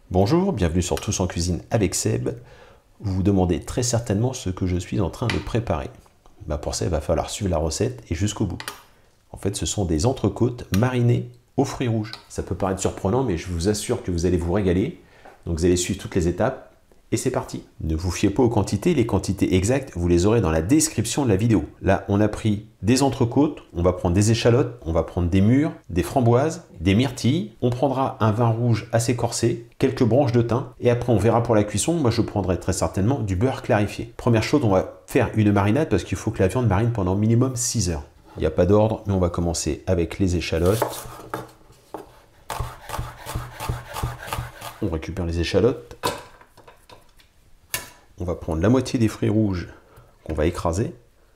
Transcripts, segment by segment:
Bonjour, bienvenue sur Tous en Cuisine avec Seb. Vous vous demandez très certainement ce que je suis en train de préparer. Pour ça, il va falloir suivre la recette et jusqu'au bout. En fait, ce sont des entrecôtes marinées aux fruits rouges. Ça peut paraître surprenant, mais je vous assure que vous allez vous régaler. Donc vous allez suivre toutes les étapes et c'est parti. Ne vous fiez pas aux quantités, les quantités exactes, vous les aurez dans la description de la vidéo. Là, on a pris des entrecôtes, on va prendre des échalotes, on va prendre des mûres, des framboises, des myrtilles. On prendra un vin rouge assez corsé, quelques branches de thym, et après on verra pour la cuisson. Moi, je prendrai très certainement du beurre clarifié. Première chose, on va faire une marinade parce qu'il faut que la viande marine pendant minimum 6 heures. Il n'y a pas d'ordre, mais on va commencer avec les échalotes. On récupère les échalotes. On va prendre la moitié des fruits rouges qu'on va écraser.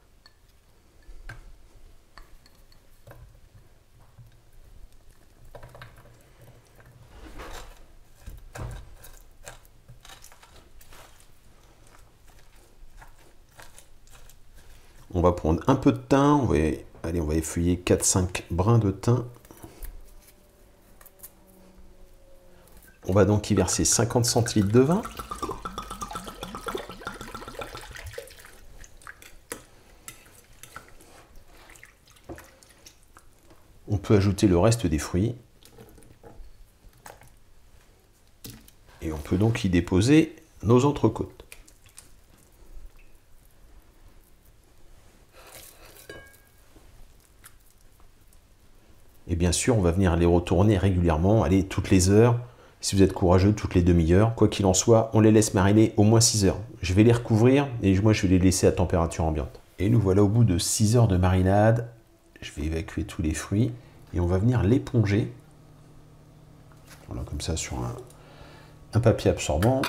On va prendre un peu de thym. On va effeuiller 4-5 brins de thym. On va donc y verser 50 centilitres de vin. On peut ajouter le reste des fruits. Et on peut donc y déposer nos entrecôtes. Et bien sûr, on va venir les retourner régulièrement, allez, toutes les heures. Si vous êtes courageux, toutes les demi-heures. Quoi qu'il en soit, on les laisse mariner au moins 6 heures. Je vais les recouvrir et moi, je vais les laisser à température ambiante. Et nous voilà au bout de 6 heures de marinade. Je vais évacuer tous les fruits et on va venir l'éponger. Voilà, comme ça, sur un papier absorbant.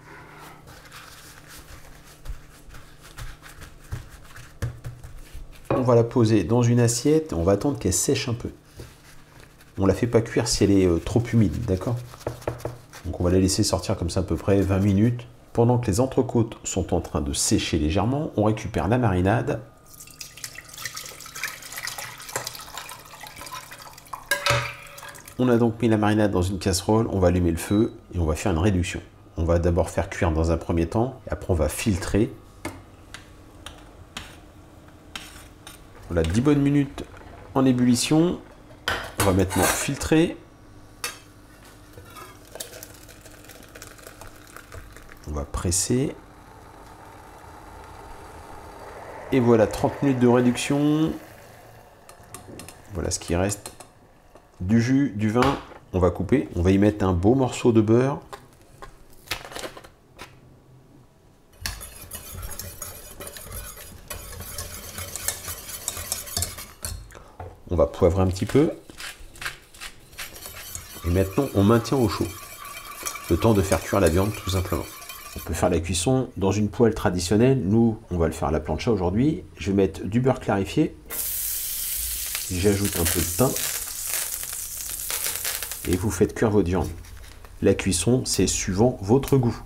On va la poser dans une assiette. On va attendre qu'elle sèche un peu. On ne la fait pas cuire si elle est trop humide, d'accord? Donc on va la laisser sortir comme ça à peu près 20 minutes. Pendant que les entrecôtes sont en train de sécher légèrement, on récupère la marinade. On a donc mis la marinade dans une casserole, on va allumer le feu et on va faire une réduction. On va d'abord faire cuire dans un premier temps, et après on va filtrer. Voilà, 10 bonnes minutes en ébullition. On va maintenant filtrer. On va presser. Et voilà, 30 minutes de réduction. Voilà ce qui reste. Du jus, du vin, on va couper. On va y mettre un beau morceau de beurre. On va poivrer un petit peu. Et maintenant, on maintient au chaud. Le temps de faire cuire la viande, tout simplement. On peut faire la cuisson dans une poêle traditionnelle. Nous, on va le faire à la plancha aujourd'hui. Je vais mettre du beurre clarifié. J'ajoute un peu de thym. Et vous faites cuire votre viande. La cuisson, c'est suivant votre goût.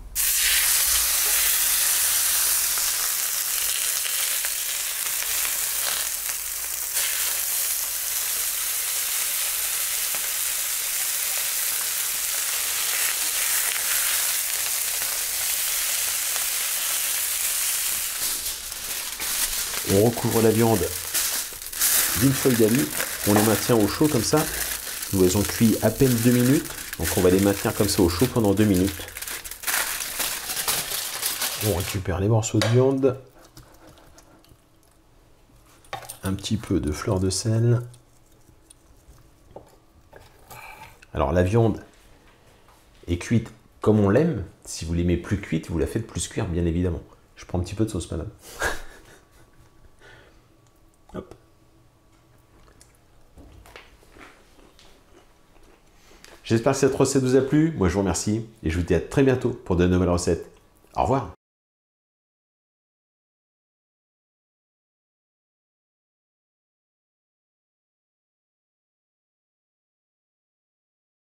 On recouvre la viande d'une feuille d'alu. On les maintient au chaud comme ça. Nous, elles ont cuit à peine 2 minutes. Donc on va les maintenir comme ça au chaud pendant 2 minutes. On récupère les morceaux de viande. Un petit peu de fleur de sel. Alors la viande est cuite comme on l'aime. Si vous l'aimez plus cuite, vous la faites plus cuire, bien évidemment. Je prends un petit peu de sauce madame. Hop. J'espère que cette recette vous a plu. Moi, je vous remercie et je vous dis à très bientôt pour de nouvelles recettes. Au revoir.